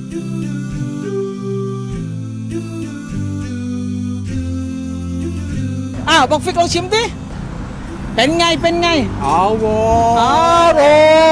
บังฟิกลองชิมดิเป็นไงอร่อย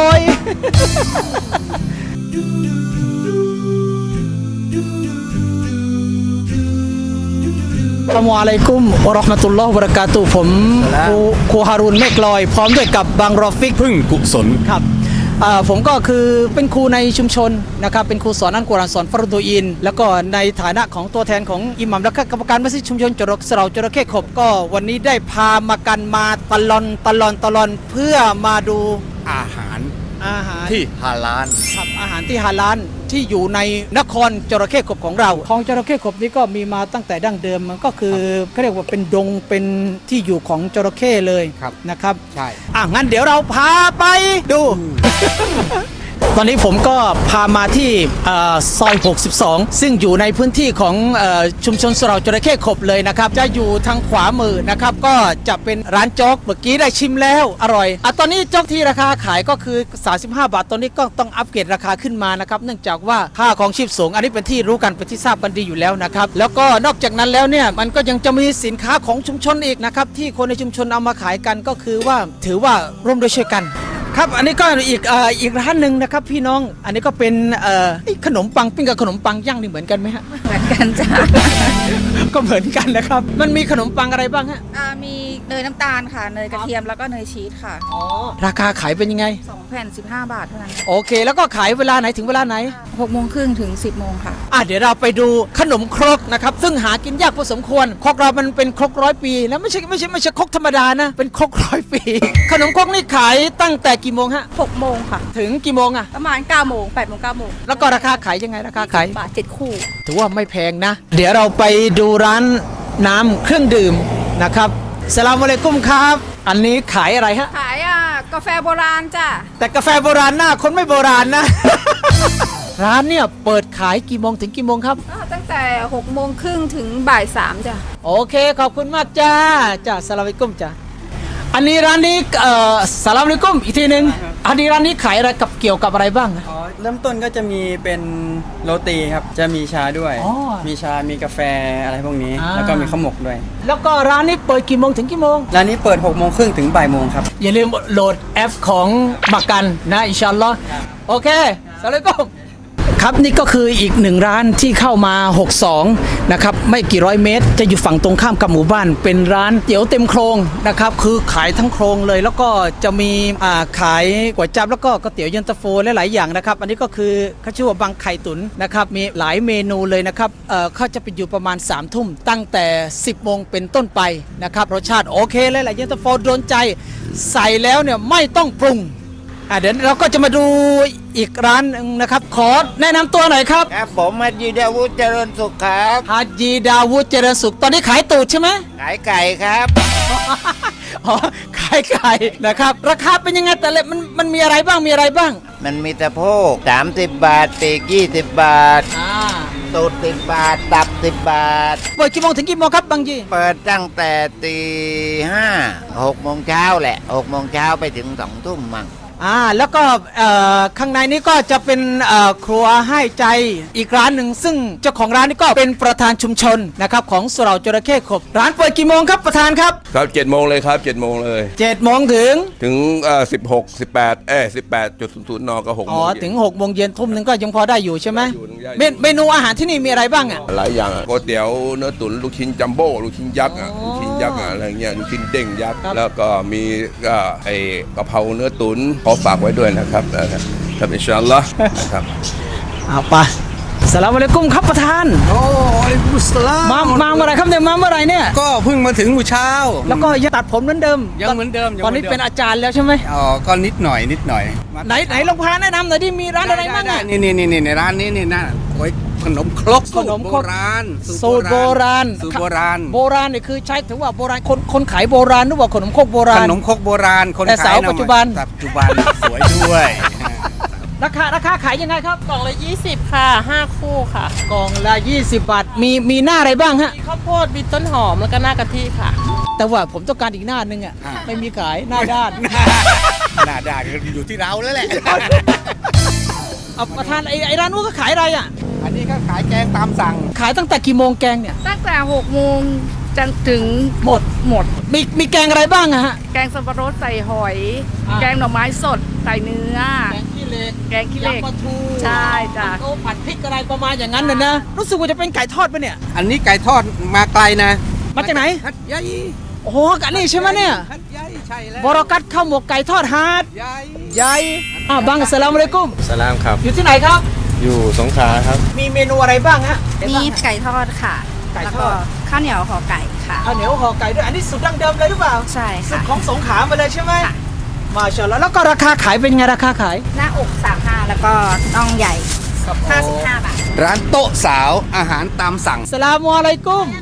อัสสลามุอะลัยกุมวะเราะห์มะตุลลอฮ์วะบะเราะกาตุฮ์ผมครูฮารุนเมฆลอยพร้อมด้วยกับบางรอฟิกพึ่งกุศลครับผมก็คือเป็นครูในชุมชนนะครับเป็นครูสอนอัลกุรอานสอนฟารดูอินแล้วก็ในฐานะของตัวแทนของอิหมัมและกรรมการมัสยิดชุมชนสระจระเข้ขบก็วันนี้ได้พามากันมาตลอนเพื่อมาดูอาหารที่ฮาลาลครับอาหารที่ฮาลาลที่อยู่ในนครจระเข้ขบของเราคลองจระเข้ขบนี้ก็มีมาตั้งแต่ดั้งเดิมมันก็คือเขาเรียกว่าเป็นดงเป็นที่อยู่ของจระเข้เลยนะครับใช่งั้นเดี๋ยวเราพาไปดู ตอนนี้ผมก็พามาที่ซอย62ซึ่งอยู่ในพื้นที่ของชุมชนสระจระเข้ขบเลยนะครับจะอยู่ทางขวามือนะครับก็จะเป็นร้านโจ๊กเมื่อกี้ได้ชิมแล้วอร่อยตอนนี้โจ๊กที่ราคาขายก็คือ35 บาทตอนนี้ก็ต้องอัปเกรดราคาขึ้นมานะครับเนื่องจากว่าค่าของชีพสูงอันนี้เป็นที่รู้กันเป็นที่ทราบกันดีอยู่แล้วนะครับแล้วก็นอกจากนั้นแล้วเนี่ยมันก็ยังจะมีสินค้าของชุมชนอีกนะครับที่คนในชุมชนเอามาขายกันก็คือว่าถือว่าร่วมด้วยช่วยกันครับอันนี้ก็อีกร้านหนึ่งนะครับพี่น้องอันนี้ก็เป็นขนมปังปิ้งกับขนมปังย่างนี่เหมือนกันไหมฮะเหมือนกันจ้ะก็เหมือนกันนะครับมันมีขนมปังอะไรบ้างฮะมีเนยน้ำตาลค่ะเนยกระเทียมแล้วก็เนยชีสค่ะราคาขายเป็นยังไง 2 แผ่น15 บาทเท่านั้นโอเคแล้วก็ขายเวลาไหนถึงเวลาไหน 6 โมงครึ่งถึง10 โมงค่ะเดี๋ยวเราไปดูขนมครกนะครับซึ่งหากินยากพอสมควรครกเรามันเป็นครก100 ปีแล้วไม่ใช่ครกธรรมดานะเป็นครก100 ปีขนมครกนี่ขายตั้งแต่กี่โมงฮะ 6 โมงค่ะถึงกี่โมงประมาณ9 โมง8 โมง 9 โมงแล้วก็ราคาขายยังไงราคาขายบาท7 คู่ถือว่าไม่แพงนะเดี๋ยวเราไปดูร้านน้ำเครื่องดื่มนะครับสลามอะลัยกุมครับอันนี้ขายอะไรฮะขายกาแฟโบราณจ้ะแต่กาแฟโบราณหน้าคนไม่โบราณนะ ร้านเนี่ยเปิดขายกี่โมงถึงกี่โมงครับตั้งแต่6 โมงครึ่งถึงบ่าย 3จ้ะโอเคขอบคุณมากจ้าสลามอะลัยกุมจ้าอันนี้ร้านนี้สลามอะลัยกุมอีกทีหนึ่งอันนี้ร้านนี้ขายอะไรกับเกี่ยวกับอะไรบ้างเริ่มต้นก็จะมีเป็นโรตีครับจะมีชาด้วยมีชามีกาแฟอะไรพวกนี้แล้วก็มีข้าวหมกด้วยแล้วก็ร้านนี้เปิดกี่โมงถึงกี่โมงร้านนี้เปิด6 โมงครึ่งถึงบ่ายโมงครับอย่าลืมโหลดแอปของบักกันนะอินชาอัลลอฮ์โอเคสลามอะลัยกุมครับนี่ก็คืออีกหนึ่งร้านที่เข้ามา62นะครับไม่กี่ร้อยเมตรจะอยู่ฝั่งตรงข้ามกับหมู่บ้านเป็นร้านเตี๋ยวเต็มโครงนะครับคือขายทั้งโครงเลยแล้วก็จะมีขายก๋วยจั๊บแล้วก็ก๋วยเตี๋ยวเย็นตาโฟและหลายอย่างนะครับอันนี้ก็คือเขาชื่อว่าบางไข่ตุ๋นนะครับมีหลายเมนูเลยนะครับเขาจะไปอยู่ประมาณ3 ทุ่มตั้งแต่10 โมงเป็นต้นไปนะครับรสชาติโอเคเลยแหละเย็นตาโฟโดนใจใส่แล้วเนี่ยไม่ต้องปรุงเดี๋ยวเราก็จะมาดูอีกร้านนึงนะครับขอแนะนำตัวหน่อยครับครับผมฮัจญีดาวุฒิเจริญสุขครับฮัจญีดาวุฒิเจริญสุขตอนนี้ขายตูดใช่ไหมขายไก่ครับขายไก่นะครับราคาเป็นยังไงแต่ละมันมีอะไรบ้างมันมีสะโพก30 บาทปีก20 บาทตูด10 บาทตับ10 บาทเปิดกี่โมงถึงกี่โมงครับบางยีเปิดตั้งแต่ตี5 6 โมงเช้าแหละ6 โมงเช้าไปถึง2 ทุ่มมั่งแล้วก็ข้างในนี้ก็จะเป็นครัวให้ใจอีกร้านหนึ่งซึ่งเจ้าของร้านนี้ก็เป็นประธานชุมชนนะครับของสระจระเข้ขบร้านเปิดกี่โมงครับประธานครับ 7 โมงเลยครับ7 โมงเลย 7 โมงถึง 18.00 นก็6 โมงถึง6 โมงเย็นทุ่มนึงก็ยังพอได้อยู่ใช่ไหมเมนูอาหารที่นี่มีอะไรบ้างหลายอย่างก๋วยเตี๋ยวเนื้อตุ๋นลูกชิ้นจัมโบ้ลูกชิ้นยักษ์ลูกชิ้นยักษ์อะไรเงี้ยลูกชิ้นเด้งยักษ์แล้วก็มีไอกะเพราเนื้อตุ๋นขอฝากไว้ด้วยนะครับอินชาอัลลอฮ์นะครับไปสลามอะลัยกุมครับประธานอะลัยกุมุสสลามมาเมื่อไรครับเนี่ยมาเมื่อไรเนี่ยก็เพิ่งมาถึงเช้าแล้วก็ยังตัดผมเหมือนเดิมยังเหมือนเดิมตอนนี้เป็นอาจารย์แล้วใช่ไหมก็นิดหน่อยไหนลองพาแนะนำหน่อยที่มีร้านอะไรบ้างนี่ในร้านนี้นี่นะขนมครกโบราณสูตรโบราณนี่คือใช้ถือว่าโบราณคนขายโบราณหรือว่าขนมครกโบราณขนมครกโบราณคนขายแต่สาวปัจจุบันสวยด้วยราคาขายยังไงครับกล่องละ20ค่ะ5 คู่ค่ะกล่องละ20 บาทมีหน้าอะไรบ้างฮะมีข้าวโพดมีต้นหอมแล้วก็หน้ากะทิค่ะแต่ว่าผมต้องการอีกหน้านึงไม่มีขายหน้าด้านหน้าด้านอยู่ที่เราแล้วแหละประธานไอ้ร้านนู้นก็ขายอะไรอันนี้ก็ขายแกงตามสั่งขายตั้งแต่กี่โมงแกงเนี่ยตั้งแต่6 โมงจนถึงหมดมีแกงอะไรบ้างอะฮะแกงสับปะรดใส่หอยอ่าแกงหน่อไม้สดใส่เนื้อแกงขี้เหล็กแกงขี้เหล็กยำปลาทูใช่จ้ะโอ้ผัดพริกอะไรประมาณอย่างนั้นน่ะนะรู้สึกว่าจะเป็นไก่ทอดปะเนี่ยอันนี้ไก่ทอดมาไกลนะมาจากไหนฮัดใหญ่โอ้โหกันนี่ใช่ไหมเนี่ยฮัดใหญ่ใช่แล้วบรอกัดข้าวหมกไก่ทอดฮาร์ดใหญ่ใหญ่บังอัสสลามุอะลัยกุมสลามครับอยู่ที่ไหนครับอยู่สงขลาครับมีเมนูอะไรบ้างฮะมีไก่ทอดค่ะไก่แล้วทก็อดข้าวเหนียวห่อไก่ค่ะข้าวเหนียวห่อไก่ด้วยอันนี้สูตรดั้งเดิมเลยหรือเปล่าใช่สูตค่ะรของสงขลามาเลยใช่ไหมค่ะมาชาอัลลอฮ์แล้วก็ราคาขายเป็นไงราคาขายหน้าอก35แล้วก็น่องใหญ่55 บาทร้านโต๊ะสาวอาหารตามสั่งอัสสลามุอะลัยกุม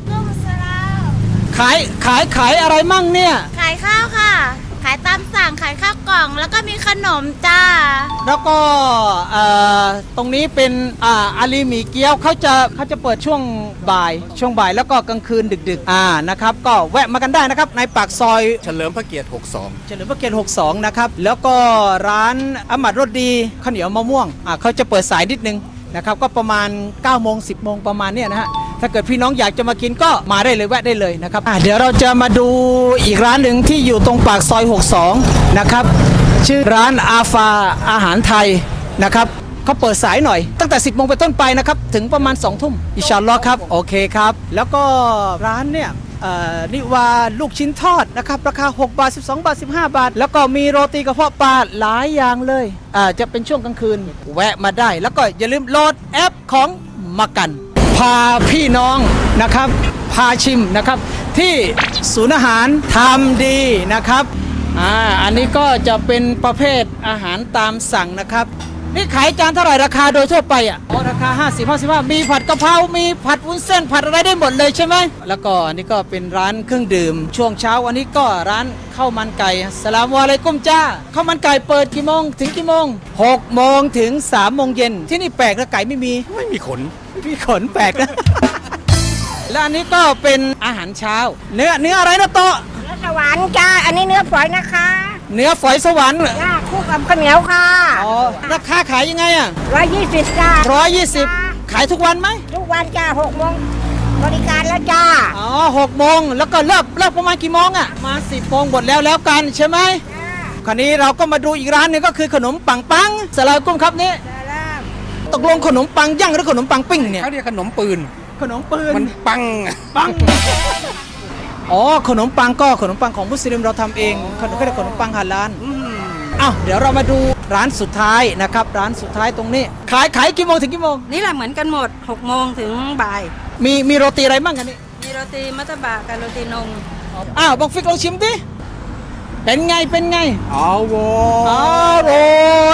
ขายอะไรมั่งเนี่ยขายข้าวค่ะ ขายตามสั่ง ขายข้าวกล่อง แล้วก็มีขนมจ้าแล้วก็ตรงนี้เป็นอาลีหมี่เกี๊ยวเขาจะเปิดช่วงบ่ายแล้วก็กลางคืนดึกๆนะครับก็แวะมากันได้นะครับในปากซอยเฉลิมพระเกียรติเฉลิมพระเกียรติ62นะครับแล้วก็ร้านอามัดรสดีข้าวเหนียวมะม่วงเขาจะเปิดสายนิดนึงนะครับก็ประมาณ9 โมง 10 โมงประมาณเนี้ยนะฮะถ้าเกิดพี่น้องอยากจะมากินก็มาได้เลยแวะได้เลยนะครับเดี๋ยวเราจะมาดูอีกร้านหนึ่งที่อยู่ตรงปากซอย62นะครับชื่อร้านอาฟาอาหารไทยนะครับเขาเปิดสายหน่อยตั้งแต่ 10 โมงเป็นต้นไปนะครับถึงประมาณ 2 ทุ่มอินชาอัลลอฮ์ครับโอเคครับแล้วก็ร้านเนี่ยนิวาลูกชิ้นทอดนะครับราคา6 บาท 12 บาท 15 บาทแล้วก็มีโรตีกระเพาะปลาหลายอย่างเลยจะเป็นช่วงกลางคืนแวะมาได้แล้วก็อย่าลืมโหลดแอปของมากันพาพี่น้องนะครับพาชิมนะครับที่ศูนย์อาหารทำดีนะครับอันนี้ก็จะเป็นประเภทอาหารตามสั่งนะครับนี่ขายจานเท่าไหร่ราคาโดยทั่วไปราคา50-55มีผัดกะเพรามีผัดวุ้นเส้นผัดอะไรได้หมดเลยใช่ไหมแล้วก็อันนี้ก็เป็นร้านเครื่องดื่มช่วงเช้าวันนี้ก็ร้านข้าวมันไก่สลามวะอะลัยกุมจ้าข้าวมันไก่เปิดกี่โมงถึงกี่โมง6 โมงถึง 3 โมงเย็นที่นี่แปลกนะไก่ไม่มีขนแปลกนะ และอันนี้ก็เป็นอาหารเช้าเนื้ออะไรนะโตะเนื้อสวรรค์จ้า อันนี้เนื้อฝอยนะคะเนื้อฝอยสวรรค์จ้าคู่กับข้าวเหนียวค่ะอ๋อราคาขายยังไง 120จ้า 120ขายทุกวันไหมทุกวันจ้า6 โมงบริการแล้วจ้าอ๋อ6 โมงแล้วก็เลิกประมาณกี่โมงมา10 โมงหมดแล้วกันใช่ไหมคราวนี้เราก็มาดูอีกร้านหนึงก็คือขนมปังปังสลามกุ้มครับนี่ตกลงขนมปังย่างหรือขนมปังปิ้งเนี่ยเขาเรียกขนมปืนขนมปืนมันปังอ๋อขนมปังก็ขนมปังของมุสลิมเราทำเองเขาเรียกขนมปังฮาลาลเดี๋ยวเรามาดูร้านสุดท้ายนะครับร้านสุดท้ายตรงนี้ขายกี่โมงถึงกี่โมงนี่แหละเหมือนกันหมด6 โมงถึงบ่ายมีโรตีอะไรบ้างกันนี่มีโรตีมัตตบะกับโรตีนมบังฟิกลองชิมดิเป็นไงเอาโว้อร่อย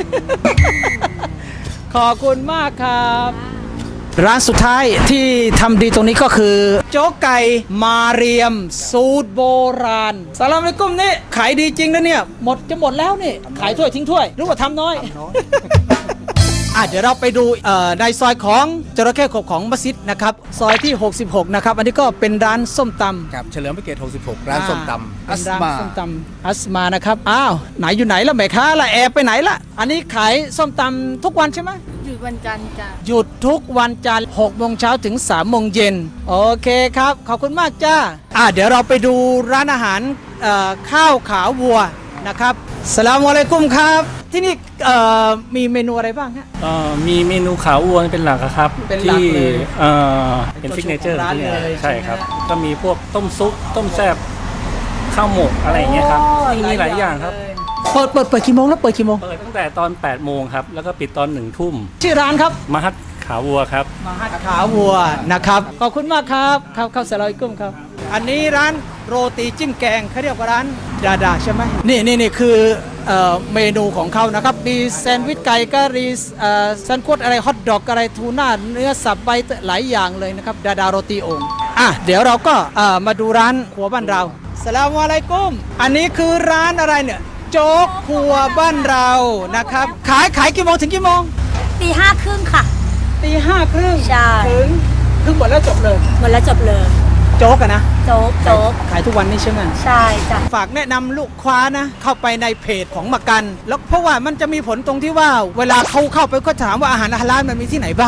ขอบคุณมากครับ ร้านสุดท้ายที่ทำดีตรงนี้ก็คือโจ๊กไก่มาเรียมสูตรโบราณสลามอะลัยกุมนี่ขายดีจริงนะเนี่ยจะหมดแล้วนี่ขายถ้วยทิ้งถ้วยหรือว่าทำน้อย เดี๋ยวเราไปดูในซอยของจระเข้ขบของมัสยิดนะครับซอยที่66นะครับอันนี้ก็เป็นร้านส้มตำครับเฉลิมพระเกียรติ66ร้านส้มตำเป็นร้านส้มตำอัสมานะครับไหนอยู่ไหนละแม่ค้าละแอบไปไหนละอันนี้ขายส้มตำทุกวันใช่ไหมหยุดวันจันทร์จ้าหยุดทุกวันจันทร์6 โมงเช้าถึง 3 โมงเย็นโอเคครับขอบคุณมากจ้าเดี๋ยวเราไปดูร้านอาหารข้าวขาวัวนะครับสลามอะลัยกุมครับที่นี่มีเมนูอะไรบ้างฮะมีเมนูขาวัวเป็นหลักครับเป็นหลักที่เลยเป็นซิกเนเจอร์ร้านที่เลยใช่ครับใช่ไหมก็มีพวกต้มซุปต้มแซ่บข้าวหมกอะไรอย่างเงี้ยครับมีหลายอย่างครับเปิดกี่โมงแล้วเปิดกี่โมงเปิดตั้งแต่ตอน8 โมงครับแล้วก็ปิดตอน1 ทุ่มชื่อร้านครับมหัดขาวัวครับมหัดขาวัวนะครับขอบคุณมากครับครับสลามอะลัยกุมครับอันนี้ร้านโรตีจิ้มแกงเขาเรียกว่าร้านดาดาใช่ไหมนี่คือเมนูของเขานะครับมีแซนด์วิชไก่กะหรี่แซนด์วิชอะไรฮอทดอกอะไรทูน่าเนื้อสับใบหลายอย่างเลยนะครับดาดาโรตีโอ่งเดี๋ยวเราก็มาดูร้านครัวบ้านเราสลามอะลัยกุมอันนี้คือร้านอะไรเนี่ยโจ๊กครัวบ้านเรานะครับขายกี่โมงถึงกี่โมง 5:30 ค่ะ 5:30 ใช่ถึงหมดแล้วจบเลยหมดแล้วจบเลยโจ๊กนะโจ๊กขายทุกวันนี้ใช่ไหมใช่จ้ะฝากแนะนำลูกค้านะเข้าไปในเพจของมากันแล้วเพราะว่ามันจะมีผลตรงที่ว่าเวลาเขาเข้าไปก็ถามว่าอาหารฮาลาลมันมีที่ไหนบ้าง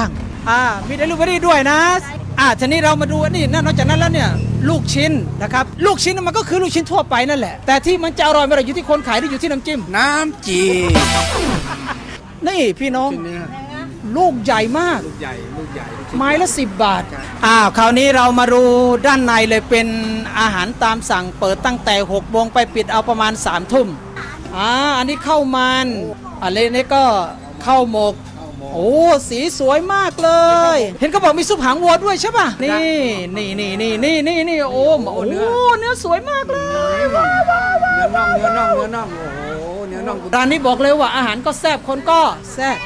มีเดลิเวอรี่ด้วยนะทีนี้เรามาดูนี่นอกจากนั้นแล้วเนี่ยลูกชิ้นนะครับลูกชิ้นมันก็คือลูกชิ้นทั่วไปนั่นแหละแต่ที่มันจะอร่อยไม่ได้อยู่ที่คนขายหรืออยู่ที่น้ำจิ้มจีนี่พี่น้องลูกใหญ่มากลูกใหญ่ไม้ละ10 บาทคราวนี้เรามาดูด้านในเลยเป็นอาหารตามสั่งเปิดตั้งแต่6 โมงไปปิดเอาประมาณ3 ทุ่มอันนี้ข้าวมันอะไรนี่ก็ข้าวหมกโอ้สีสวยมากเลยเห็นเขาบอกมีซุปหางวัวด้วยใช่ป่ะนี่โอ้เนื้อสวยมากเลยเนื้อน่องโอ้โหเนื้อน่องร้านนี้บอกเลยว่าอาหารก็แซ่บคนก็แซ่บ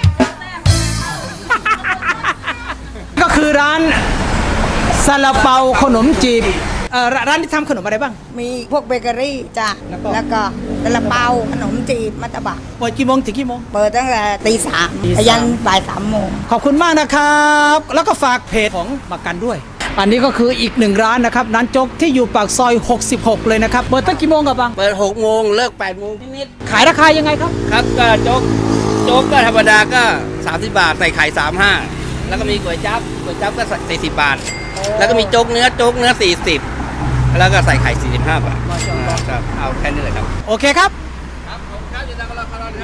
ก็คือร้านซาลาเปาขนมจีบร้านที่ทำขนมอะไรบ้างมีพวกเบเกอรี่จ้ะแล้วก็ซาลาเปาขนมจีบมัตตบะเปิดกี่โมงถึงกี่โมงเปิดตั้งแต่ตี 3ยันบ่าย 3 โมงขอบคุณมากนะครับแล้วก็ฝากเพจของมากันด้วยอันนี้ก็คืออีก1 ร้านนะครับร้านโจ๊กที่อยู่ปากซอย66เลยนะครับเปิดตั้งกี่โมงกับบังเปิด6 โมงเลิก8 โมงนิดขายราคายังไงครับครับก็โจ๊กก็ธรรมดาก็30 บาทใส่ไข่35แล้วก็มีก๋วยจั๊บก็40 บาทแล้วก็มีโจ๊กเนื้อ40แล้วก็ใส่ไข่45 บาทครับเอาแค่นี้เลยครับโอเคครับผมครับอยู่ตามคาราครับ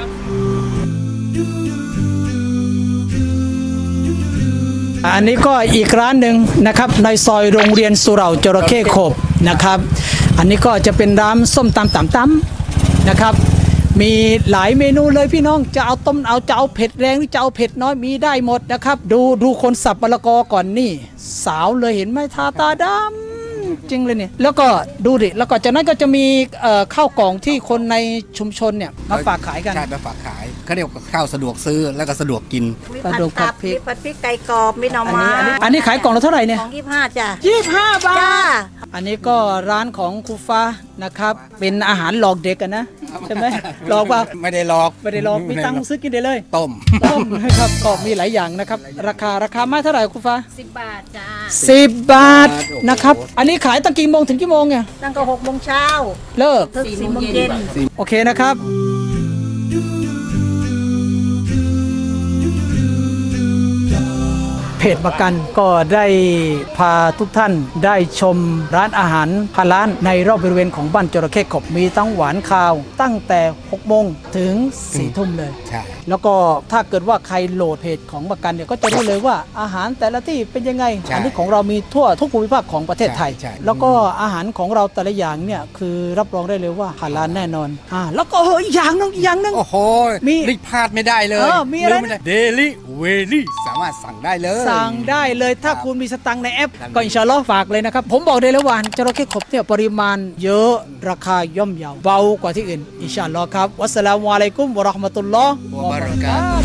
อันนี้ก็อีกร้านหนึ่งนะครับในซอยโรงเรียนสุเหร่าจระเข้ขบนะครับอันนี้ก็จะเป็นร้านส้มตำนะครับมีหลายเมนูเลยพี่น้องจะเอาต้มจะเอาเผ็ดแรงหรือจะเอาเผ็ดน้อยมีได้หมดนะครับดูคนสับมะละกอก่อนนี่สาวเลยเห็นไหมทาตาดำจริงเลยเนี่ยแล้วก็ดูดิแล้วก็จากนั้นก็จะมีข้าวกล่องที่คนในชุมชนเนี่ยมาฝากขายกันใช่มาฝากขายเขาเรียกว่าข้าวสะดวกซื้อแล้วก็สะดวกกินสะดวกผัดพริกไก่กรอบมีหน่อไม้อันนี้ขายกล่องละเท่าไหร่เนี่ยของ25จ้ะ 25 บาทอันนี้ก็ร้านของครูฟ้านะครับเป็นอาหารหลอกเด็กกันนะใช่ไหมหลอกว่าไม่ได้หลอกมีตังค์ซื้อกินได้เลยต้มนะครับก็มีหลายอย่างนะครับราคาไม่เท่าไหร่ครูฟ้า 10 บาทจ้า 10 บาทนะครับอันนี้ขายตั้งกี่โมงถึงกี่โมงเนี่ยตั้งแต่6 โมงเช้าเลิก 4 โมงเย็นโอเคนะครับเพจประกันก็ได้พาทุกท่านได้ชมร้านอาหารพาร้านในรอบบริเวณของบ้านจระเข้ขบมีทั้งหวานคาวตั้งแต่6 โมงถึง4 ทุ่มเลยใช่แล้วก็ถ้าเกิดว่าใครโหลดเพจของประกันเนี่ยก็จะรู้เลยว่าอาหารแต่ละที่เป็นยังไงอันนี้ของเรามีทั่วทุกภูมิภาคของประเทศไทยแล้วก็อาหารของเราแต่ละอย่างเนี่ยคือรับรองได้เลยว่าพาร้านแน่นอนแล้วก็อีกอย่างนึงโอ้โหมีพลาดไม่ได้เลยมีอะไรเดลิเวลี่สามารถสั่งได้เลยสั่งได้เลยถ้าคุณมีสตังค์ในแอปก็อินชาอัลลอฮ์ฝากเลยนะครับผมบอกได้เลยว่าจระเข้ขบเนี่ยปริมาณเยอะราคาย่อมเยาเบากว่าที่อื่นอินชาอัลลอฮ์ครับวัสสลามุอะลัยกุมวะเราะห์มะตุลลอฮ์วะบะเราะกาตุฮ์